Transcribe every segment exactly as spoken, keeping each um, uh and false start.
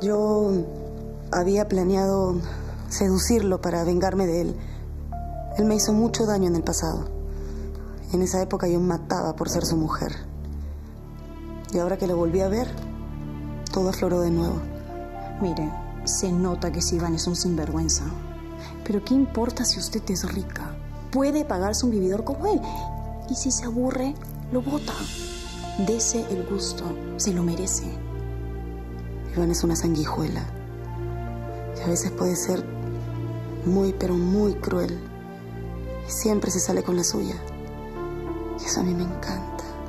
Yo había planeado seducirlo para vengarme de él. Él me hizo mucho daño en el pasado. En esa época yo mataba por ser su mujer. Y ahora que lo volví a ver, todo afloró de nuevo. Mire, se nota que ese Iván es un sinvergüenza. Pero ¿qué importa si usted es rica? Puede pagarse un vividor como él. Y si se aburre, lo bota. Dese el gusto, se lo merece. Iván es una sanguijuela. Y a veces puede ser muy, pero muy cruel. Y siempre se sale con la suya. Y eso a mí me encanta.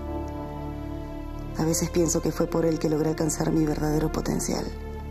A veces pienso que fue por él que logré alcanzar mi verdadero potencial.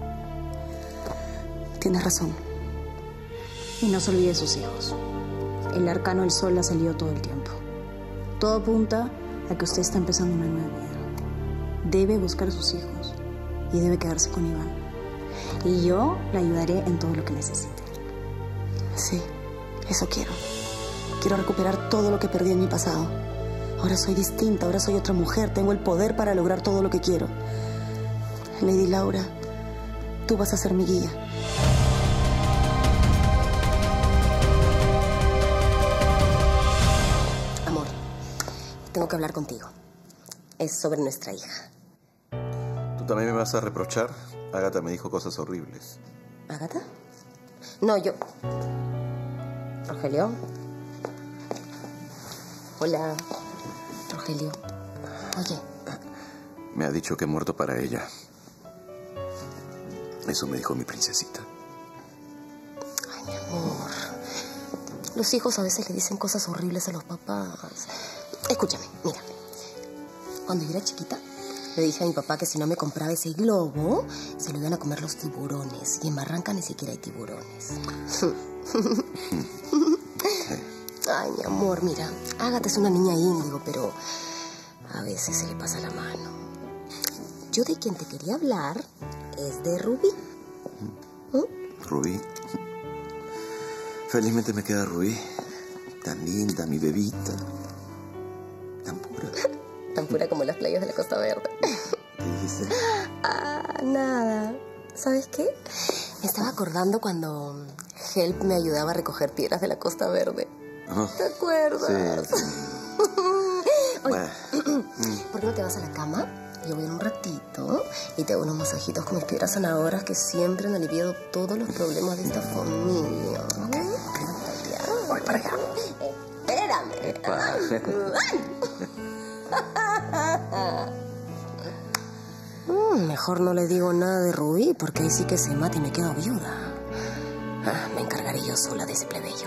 Tienes razón. Y no se olvide de sus hijos. El arcano del sol ha salido todo el tiempo. Todo apunta a que usted está empezando una nueva vida. Debe buscar a sus hijos y debe quedarse con Iván. Y yo la ayudaré en todo lo que necesite. Sí, eso quiero. Quiero recuperar todo lo que perdí en mi pasado. Ahora soy distinta, ahora soy otra mujer. Tengo el poder para lograr todo lo que quiero. Lady Laura, tú vas a ser mi guía. Amor, tengo que hablar contigo. Es sobre nuestra hija. ¿Tú también me vas a reprochar? Ágata me dijo cosas horribles. ¿Ágata? No, yo... Rogelio. Hola, Rogelio. Oye. Me ha dicho que he muerto para ella. Eso me dijo mi princesita. Ay, mi amor. Los hijos a veces le dicen cosas horribles a los papás. Escúchame, mira. Cuando yo era chiquita, le dije a mi papá que si no me compraba ese globo, se lo iban a comer los tiburones. Y en Barranca ni siquiera hay tiburones. Ay, mi amor, mira. Ágata es una niña índigo, pero a veces se le pasa la mano. Yo de quien te quería hablar es de Rubí. ¿Mm? Rubí. Felizmente me queda Rubí. Tan linda, mi bebita. Tan pura. Tan pura como las playas de la Costa Verde. ¿Qué dijiste? Ah, nada. ¿Sabes qué? Me estaba acordando cuando Help me ayudaba a recoger piedras de la Costa Verde. Oh, ¿Te acuerdas? Sí. Oye, ¿por qué no te vas a la cama? Yo voy en un ratito y te hago unos masajitos con mis piedras sanadoras que siempre han aliviado todos los problemas de esta familia. Voy para allá. Espérame. mm, mejor no le digo nada de Rubí porque ahí sí que se mata y me quedo viuda. Ah, me encargaré yo sola de ese plebeyo.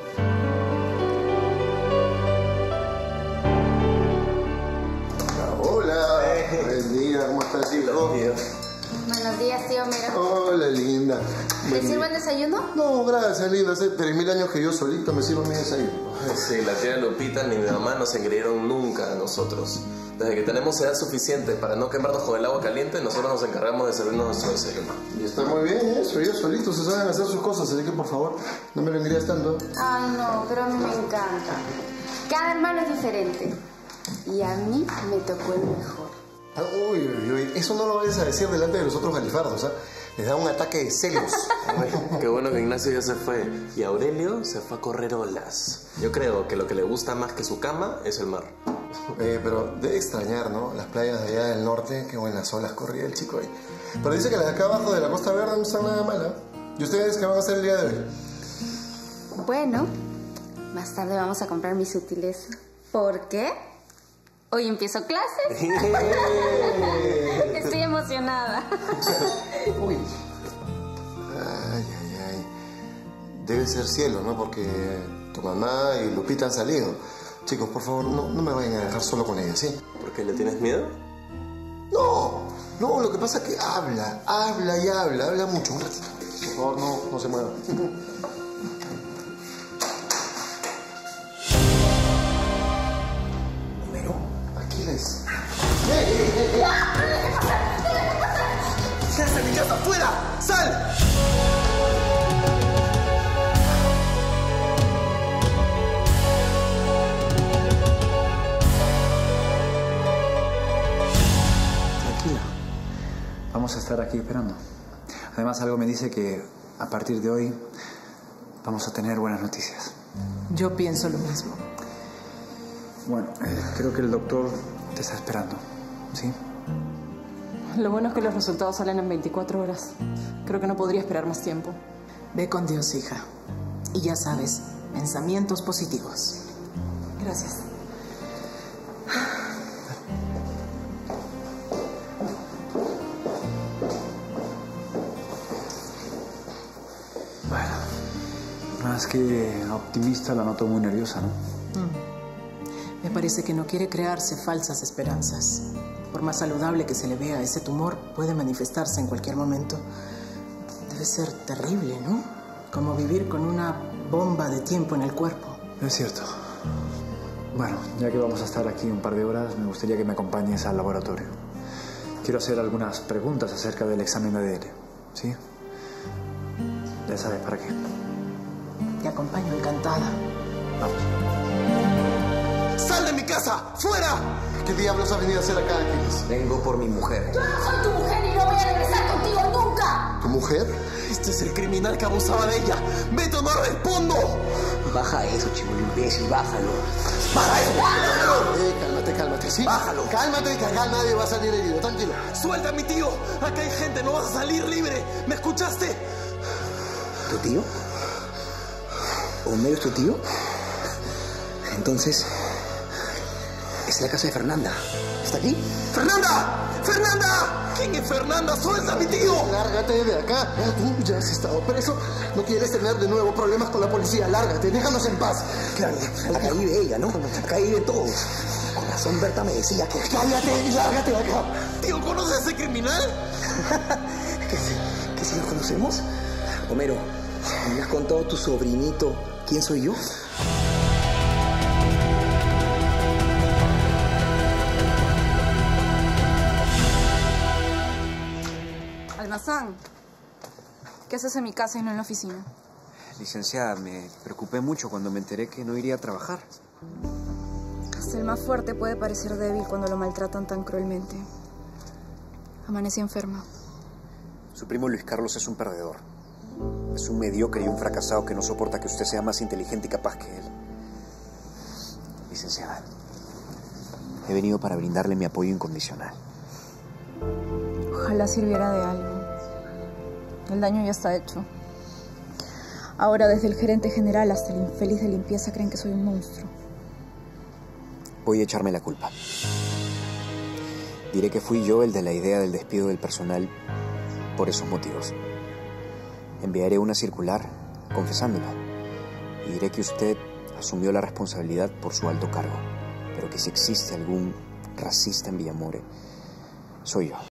Buen día, ¿cómo estás, hijo? Buenos días, tío, mira. Hola, linda. ¿Te sirvo el desayuno? No, gracias, linda. Hace tres mil años que yo solito me sirvo mi desayuno. Sí, la tía Lupita ni mi mamá nos engreyeron nunca a nosotros. Desde que tenemos edad suficiente para no quemarnos con el agua caliente, nosotros nos encargamos de servirnos nuestro desayuno. Y está muy bien eso, ellos solitos se saben hacer sus cosas, así que por favor, no me lo engrías tanto. Ay, no, pero a mí me encanta. Cada hermano es diferente. Y a mí me tocó el mejor. Uy, uy, uy, eso no lo vayas a decir delante de los otros galifardos, ¿ah? Les da un ataque de celos. Qué bueno que Ignacio ya se fue. Y Aurelio se fue a correr olas. Yo creo que lo que le gusta más que su cama es el mar. Eh, pero debe extrañar, ¿no? Las playas de allá del norte, qué buenas olas corría el chico ahí. Pero dice que las de acá abajo de la Costa Verde no están nada malas. ¿Y ustedes qué van a hacer el día de hoy? Bueno, más tarde vamos a comprar mis útiles. ¿Por qué? Hoy empiezo clases. Estoy emocionada. Uy. Ay, ay, ay. Debe ser cielo, ¿no? Porque tu mamá y Lupita han salido. Chicos, por favor, no, no me vayan a dejar solo con ella, ¿sí? ¿Por qué le tienes miedo? No, no, lo que pasa es que habla, habla y habla, habla mucho. Un ratito. Por favor, no, no se mueva. Aquiles. ¡Eh, eh, eh, eh! ¡Sal de mi casa, fuera! ¡Sal! Tranquila. Vamos a estar aquí esperando. Además, algo me dice que a partir de hoy vamos a tener buenas noticias. Yo pienso lo mismo. Bueno, eh, creo que el doctor te está esperando, ¿sí? Lo bueno es que los resultados salen en veinticuatro horas. Creo que no podría esperar más tiempo. Ve con Dios, hija. Y ya sabes, pensamientos positivos. Gracias. Bueno, más que optimista, la noto muy nerviosa, ¿no? Mm. Me parece que no quiere crearse falsas esperanzas. Por más saludable que se le vea, ese tumor puede manifestarse en cualquier momento. Debe ser terrible, ¿no? Como vivir con una bomba de tiempo en el cuerpo. Es cierto. Bueno, ya que vamos a estar aquí un par de horas, me gustaría que me acompañes al laboratorio. Quiero hacer algunas preguntas acerca del examen de A D N, ¿sí? Ya sabes para qué. Te acompaño, encantada. Vamos. ¡Sal de mi casa! ¡Fuera! ¿Qué diablos has venido a hacer acá, Aquiles? Vengo por mi mujer. Yo no soy tu mujer y no voy a regresar contigo nunca. ¿Tu mujer? Este es el criminal que abusaba de ella. ¡Vete o no respondo! Baja eso, chivolo imbécil, bájalo. ¡Baja eso! Eh, cálmate, cálmate, ¿sí? Bájalo. Cálmate, que acá nadie va a salir herido, tranquilo. ¡Suelta a mi tío! Acá hay gente, no vas a salir libre. ¿Me escuchaste? ¿Tu tío? ¿Homero es tu tío? Entonces, es la casa de Fernanda. ¿Está aquí? ¡Fernanda! ¡Fernanda! ¿Quién es Fernanda? ¡Suelta a mi tío! Lárgate de acá. Tú ya has estado preso. No quieres tener de nuevo problemas con la policía. Lárgate, déjanos en paz. Claro, acá vive ella, ¿no? Acá viven todos. Con razón Berta me decía que... Cállate y lárgate de acá. ¿Tío, conoces a ese criminal? ¿Que si, que si nos conocemos? Homero, ¿me has contado tu sobrinito quién soy yo? Almazán, ¿qué haces en mi casa y no en la oficina? Licenciada, me preocupé mucho cuando me enteré que no iría a trabajar. Hasta el más fuerte puede parecer débil cuando lo maltratan tan cruelmente. Amanecí enferma. Su primo Luis Carlos es un perdedor. Es un mediocre y un fracasado que no soporta que usted sea más inteligente y capaz que él. Licenciada, he venido para brindarle mi apoyo incondicional. Ojalá sirviera de algo. El daño ya está hecho. Ahora, desde el gerente general hasta el infeliz de limpieza, creen que soy un monstruo. Voy a echarme la culpa. Diré que fui yo el de la idea del despido del personal por esos motivos. Enviaré una circular confesándolo. Y diré que usted asumió la responsabilidad por su alto cargo, pero que si existe algún racista en Villamore, soy yo.